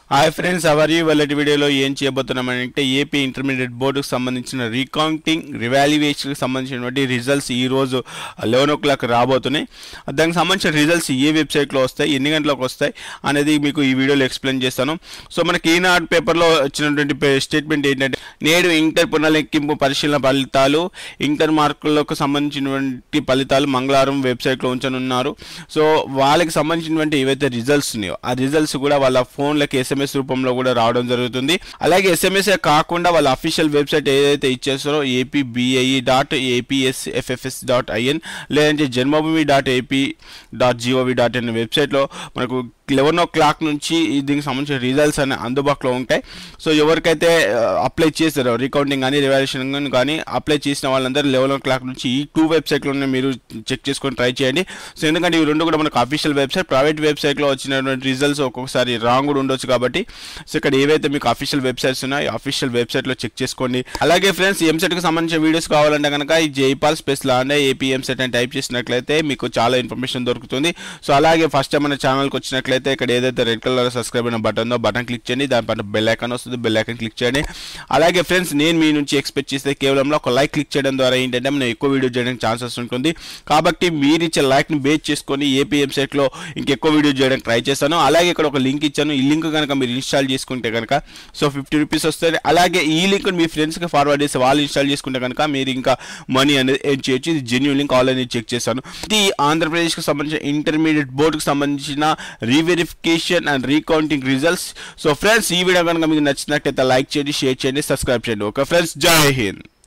Hi friends, hour you వాళ్ళ వీడియోలో ఏం చేయబోతున్నామంటే ఏపీ ఇంటర్మీడియట్ బోర్డుకు సంబంధించిన రీకౌంటింగ్ రివాల్యుయేషన్కి సంబంధించినటువంటి రిజల్ట్స్ ఈరోజు 11 o'clock రాబోతున్నాయి. దానికి సంబంధించిన రిజల్ట్స్ ఏ వెబ్సైట్లో వస్తాయి, ఎన్ని గంటలకు వస్తాయి అనేది మీకు ఈ వీడియోలో ఎక్స్ప్లెయిన్ చేస్తాను. సో మనకి ఈనాడు పేపర్లో వచ్చినటువంటి స్టేట్మెంట్ ఏంటంటే, నేడు ఇంటర్ పునర్లెక్కింపు పరిశీలన ఫలితాలు, ఇంటర్ మార్కులకు సంబంధించినటువంటి ఫలితాలు మంగళవారం వెబ్సైట్లో ఉంచనున్నారు. సో వాళ్ళకి సంబంధించినటువంటి ఏవైతే రిజల్ట్స్ ఉన్నాయో ఆ రిజల్ట్స్ కూడా వాళ్ళ ఫోన్లకి SMS రూపంలో కూడా రావడం జరుగుతుంది. అలాగే SMS కాకుండా వాళ్ళ అఫీషియల్ వెబ్సైట్ ఏదైతే ఇచ్చేస్తారో apbae.apsffs.in లేదంటే janmabhoomi.ap.gov.in వెబ్సైట్లో మనకు 11 o'clock నుంచి దీనికి సంబంధించిన రిజల్ట్స్ అనే అందుబాటులో ఉంటాయి. సో ఎవరికైతే అప్లై చేస్తారో రీకౌంటింగ్ కానీ రివాల్యుయేషన్ కానీ అప్లై చేసిన వాళ్ళందరూ 11 o'clock నుంచి ఈ 2 వెబ్సైట్లోనే మీరు చెక్ చేసుకొని ట్రై చేయండి. సో ఎందుకంటే ఇవి రెండు కూడా మనకు అఫీషియల్ వెబ్సైట్, ప్రైవేట్ వెబ్సైట్లో వచ్చినటువంటి రిజల్ట్స్ ఒక్కొక్కసారి రాంగ్ కూడా ఉండొచ్చు. కాబట్టి సో ఇక్కడ ఏవైతే మీకు అఫీషియల్ వెబ్సైట్స్ ఉన్నాయో అఫీషియల్ వెబ్సైట్లో చెక్ చేసుకోండి. అలాగే ఫ్రెండ్స్, ఎంసెట్కి సంబంధించిన వీడియోస్ కావాలంటే కనుక ఈ జైపాల్ స్పేస్ లాండే ఏపీ ఎంసెట్ అని టైప్ చేసినట్లయితే మీకు చాలా ఇన్ఫర్మేషన్ దొరుకుతుంది. సో అలాగే ఫస్ట్ టైం మన ఛానల్కి వచ్చినట్లయితే ఇక్కడ ఏదైతే రెడ్ కలర్ సబ్స్క్రైబ్ అయిన బటన్ ఉందో బటన్ క్లిక్ చేయండి, దానిపైన బెల్ ఐకాన్ వస్తుంది, బెల్ ఐకాన్ క్లిక్ చేయండి. అలాగే ఫ్రెండ్స్, నేను మీ నుంచి ఎక్స్పెక్ట్ చేస్తే కేవలం ఒక లైక్ క్లిక్ చేయడం ద్వారా ఏంటంటే మనం ఎక్కువ వీడియో చేయడానికి ఛాన్సెస్ ఉంటుంది. కాబట్టి మీరు ఇచ్చే లైక్ని బేస్ చేసుకొని ఏపీ ఎంసెట్లో ఇంకెక్కువ వీడియో చేయడానికి ట్రై చేస్తాను. అలాగే ఇక్కడ ఒక లింక్ ఇచ్చాను, ఈ లింక్ కనుక మీరు ఇన్స్టాల్ చేసుకుంటే కనుక సో 50 రూపీస్ వస్తుంది. అలాగే ఈ లింక్ మీ ఫ్రెండ్స్కి ఫార్వర్డ్ చేసి వాళ్ళు ఇన్స్టాల్ చేసుకుంటే కనుక మీరు ఇంకా మనీ అనేది ఏం చేయొచ్చు. ఇది జెన్యూన్ లింక్, ఆల్రెడీ చెక్ చేశాను. ఇది ఆంధ్రప్రదేశ్కి సంబంధించిన ఇంటర్మీడియట్ బోర్డుకి సంబంధించిన reverification and recounting results. So friends, ఈ వీడియో కనుక మీకు నచ్చినట్లయితే లైక్ చేయండి, షేర్ చేయండి, సబ్స్క్రైబ్ చేయండి. ఓకే ఫ్రెండ్స్, జై హింద్.